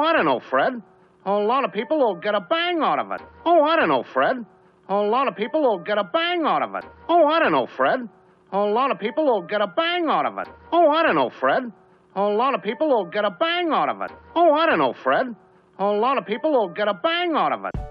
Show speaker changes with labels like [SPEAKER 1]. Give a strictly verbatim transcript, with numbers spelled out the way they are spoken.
[SPEAKER 1] I don't know, Fred. A lot of people will get a bang out of it. Oh, I don't know, Fred. A lot of people will get a bang out of it. Oh, I don't know, Fred. A lot of people will get a bang out of it. Oh, I don't know, Fred. A lot of people will get a bang out of it. Oh, I don't know, Fred. A lot of people will get a bang out of it.